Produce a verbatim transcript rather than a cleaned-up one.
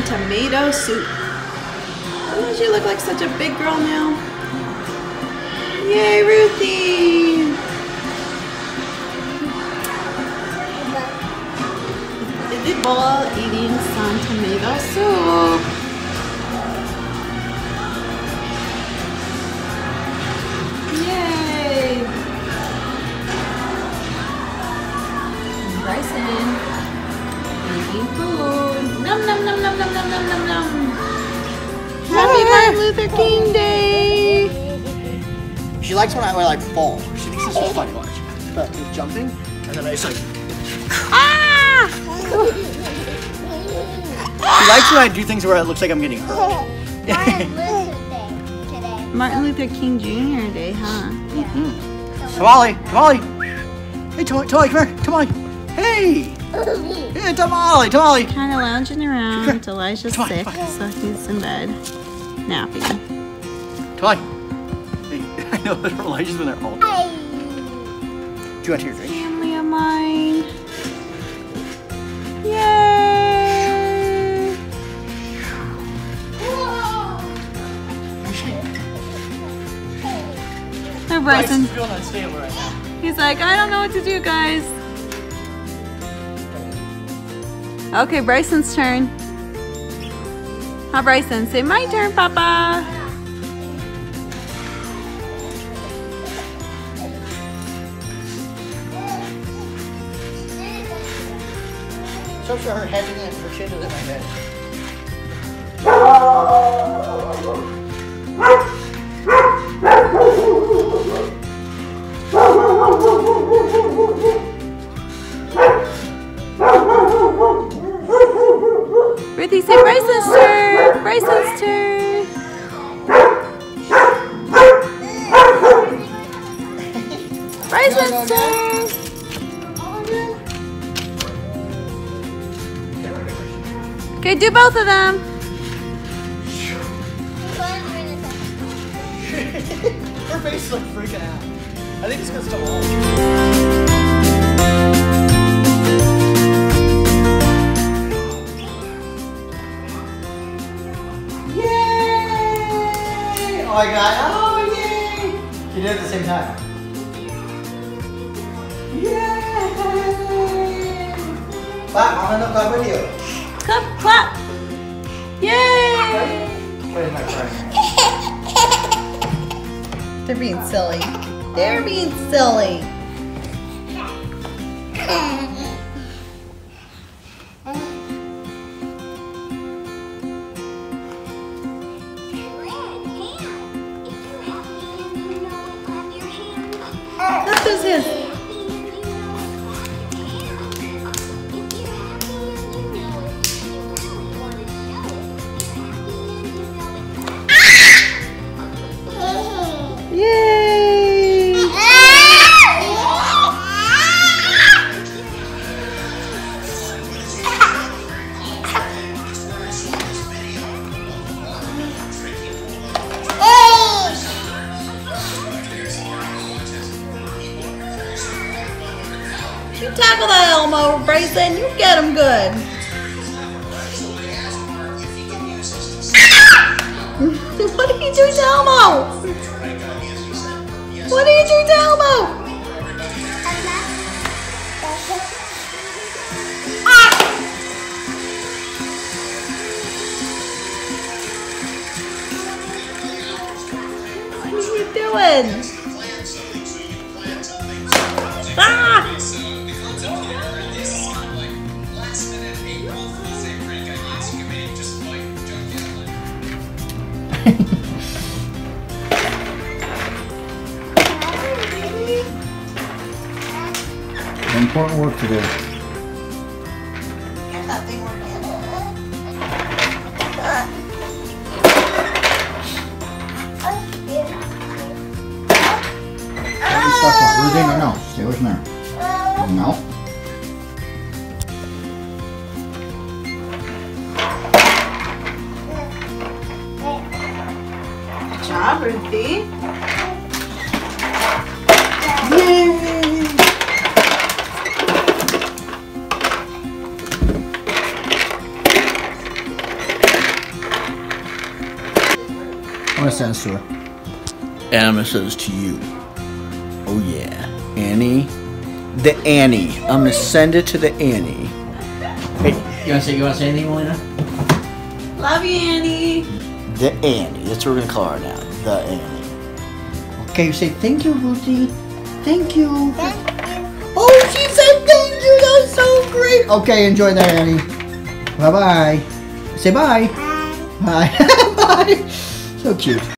tomato soup. Doesn't she look like such a big girl now? Yay, Ruthie! Is the ball eating some tomato soup? Yay! Bryson eating food. Nom nom nom nom nom nom nom nom nom. Happy Martin Luther King Day! She likes when I, when I like fall. She thinks this is funny. Watch. But with jumping, and then I just like. Ah! She likes when I do things where it looks like I'm getting hurt. Martin Luther King Junior Day, huh? Mm-hmm. Tamale, Tamale. Hey, Tamale, Tamale, come here, Tamale. Hey. Hey, Tamale, Tamale. Kind of lounging around. Elijah's Come on, sick, come on. so he's in bed, napping. Tamale. Hey, I know that Elijah's been there all day. Do you want to your drink? Family of mine. Yay! Hi, Bryson. He's feeling unstable right now. He's like, I don't know what to do, guys. Okay, Bryson's turn. Hi, Bryson. Say my turn, Papa. So sure her head in it, her chin is in my head. Ruthie, say Bryson's turn. Bryson's turn. Bryson's turn. Okay, do both of them. Her face is like freaking out. I think it's because it's all. Yay! Oh my god! Oh yay! You did it at the same time. Yay! Clap! I'm gonna clap with you. Clap, clap. Yay! Wait, I'm not crying. They're being silly. They're being silly. That's just his. Yay! You tackle that Elmo, Bryson. You get him good. What are you doing to Elmo? What are you doing to Elmo? What are you doing? Ah! Important work to do. Get that thing working. Don't stuff on. Ruthie, no, no. Stay away from there. No. Good job, Ruthie. Yay! sends to her. And I'm gonna send this to you. Oh yeah, Annie. The Annie. I'm gonna send it to the Annie. Hey, you wanna say you wanna say anything, Melina? Love you, Annie. The Annie. That's what we're gonna call her now. The Annie. Okay, you say thank you, Lucy. Thank you. Oh, she said thank you. That's so great. Okay, enjoy that, Annie. Bye bye. Say bye. Bye. Bye. Bye. So cute.